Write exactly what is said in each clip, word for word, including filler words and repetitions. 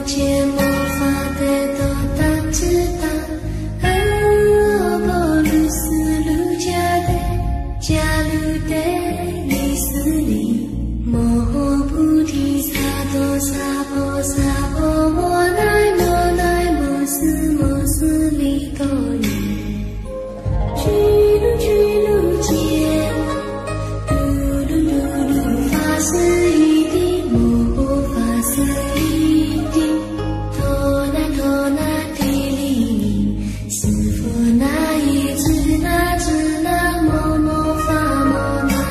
解魔法的都当知道，哦，波鲁斯鲁加的加鲁的伊斯里，摩诃菩提萨埵萨婆萨婆摩奈摩奈摩斯摩斯利多尼，居鲁居鲁杰玛，噜噜噜噜法斯一地摩诃法斯一地，托那托那提利尼，斯佛那依支那支那摩摩法摩那，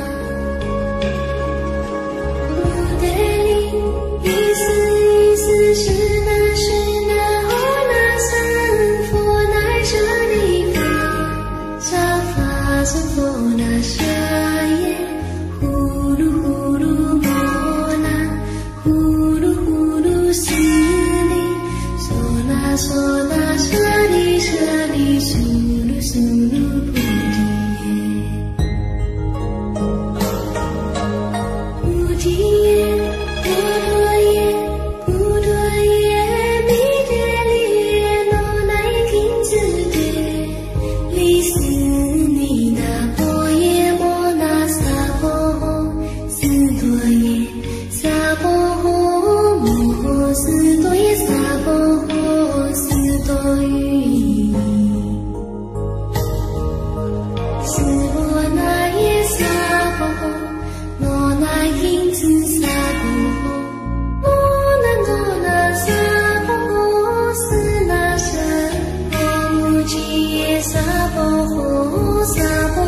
穆德林伊斯伊斯是那是那哦那僧佛那舍利法，沙法僧佛那舍耶，呼噜呼噜摩那，呼噜呼噜斯利，娑那娑那舍利舍利，苏噜苏噜菩提耶，菩提耶，波罗耶，波罗耶，弥陀利耶，那乃听智对，利斯尼那婆耶摩那萨婆诃，斯多耶萨婆诃，摩诃斯多耶萨婆诃，斯多于斯波那耶萨婆诃，摩那因智萨婆诃，摩那摩那萨婆诃，斯那舍婆母吉耶萨婆诃，萨婆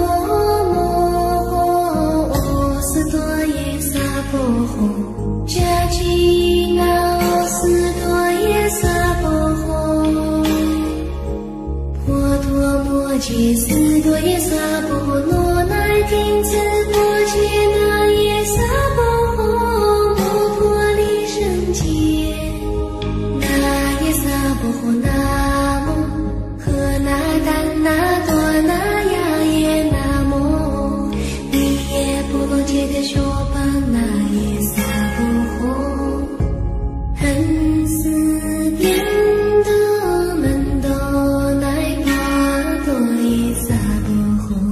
摩诃斯多耶萨婆诃，迦吉那哦斯多耶萨婆诃，婆陀摩揭斯多耶萨婆诃，罗乃听智婆揭那耶萨婆诃，摩婆利胜揭那耶萨婆诃，那摩诃那怛那多那呀耶那摩利耶波罗揭谛说般那耶萨婆诃，恒斯遍多门多乃巴多耶萨婆诃。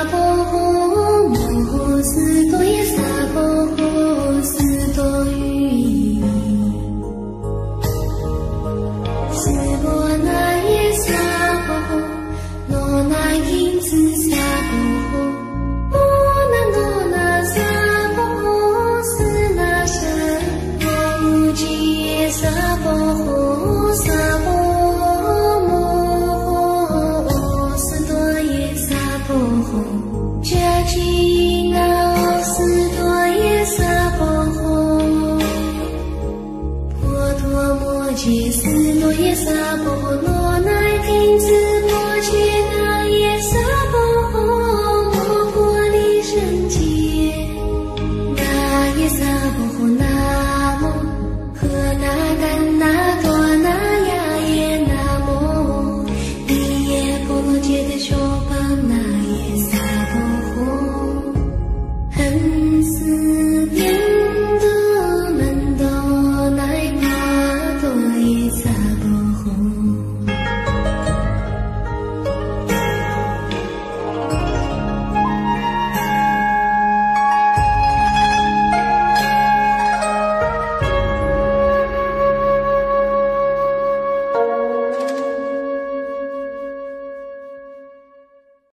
婆诃，摩诃斯